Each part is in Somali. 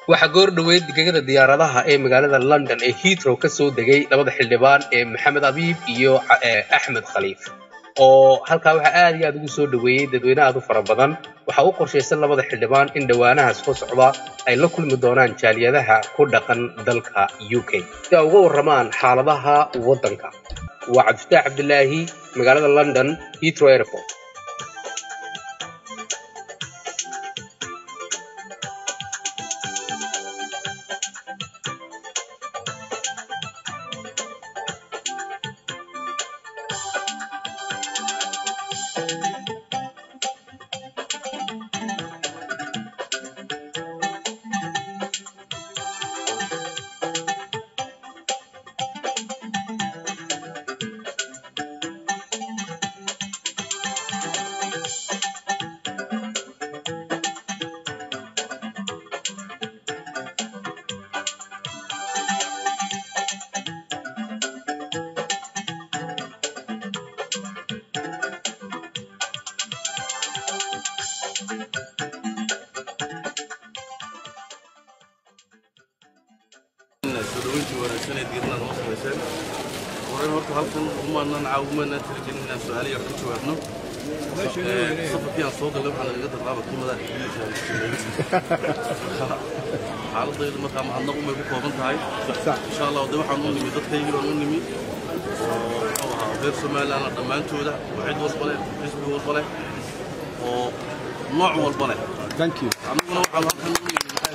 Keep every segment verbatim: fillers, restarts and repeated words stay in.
waxa goor dhaweyd digagada diyaaradaha ee magaalada London ee Heathrow ka soo degay labada xildhibaan ee Maxamed Abiib iyo Axmed Khaliif oo halka waxa aad iyo aad ugu soo dhaweeyay dadweynaha aad u fara badan waxa uu qorsheysan labada xildhibaan in dhawaanaha soo socda ay la kulmi doonaan jaaliyadaha ku dhaqan dalka U K si ay uga waramaan xaaladaha wadanka waa Cabdifataah Cabdilaahi magaalada London Heathrow Airport. سلوينتي ورسالة ديرنا نوصل رسالة ورين هرت هالكن وما نعاومنا ترجع لنا سؤالية كنت وابنه صفر فيها صوت اللي احنا نقدر نلعب كل مدى حالة ضيق المقام عن نقوم بكم وبنت هاي إن شاء الله ودي waxaan u nimid dadka iyaga oo u nimid oo غير Soomaali ana dhamaantooda waxay walbale xisbi walbale oo nooc walbale thank you anaguna waxaan halkan u nimid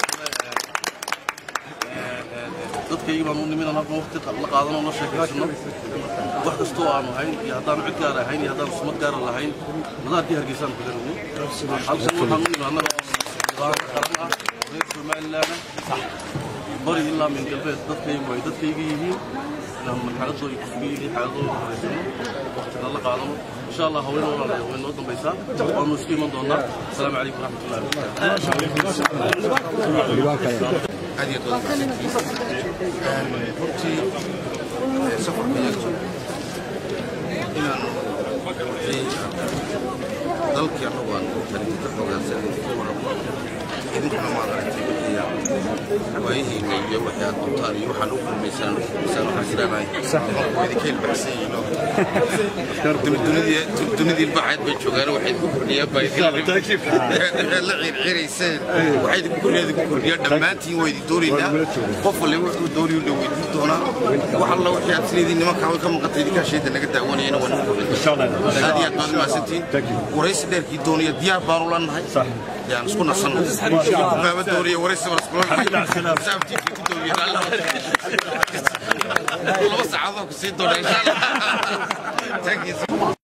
dadka iyaga baan u nimid aan halkan waqti la qaadano la sheekaysano wax kasto aan ahayn iyo hadaan cid gaar ahayn iyo hadaan sumad gaar lahayn madaxdii Hargeysa ku leeyahay halkan waxaan u nimid anaga qaran ah غير Soomaali lana bari ilaa min galbeed dadka iyaga way dadka iyaga yihiin لما حالته يكفي حالته وقت الله قادم ان شاء الله هوين ولا هوين نود بيسا ونسكي من دوننا السلام عليكم ورحمه الله وبركاته هذه طول فرتي سفر بيجو إلى ذلك يعتبر تريد تفوق السنة إذا كان ما رأيت فيها وهي هي وحياة طاري وحلو الميسان الميسان حسنا صح هذه كل بحسين الدنيا الدنيا دي البعض بتشوفها واحد كورنيا بايدين لا غير غير يسال واحد كورنيا دي كورنيا دمانتي ويدي دورينا قف اللي دوري اللي ويدي دونا وحلا وحياة سيدي ما كان كم قتيل كشيء ده نقدر دعواني أنا وانا إن شاء الله هذه أتمنى ما ستين ورئيس دير كي دنيا ديار بارولان هاي صح يعني سكون أصلا ما بدوري ورئيس ورسكون سافتي في دوري لا والله بس عظمك سيد دوري إن شاء الله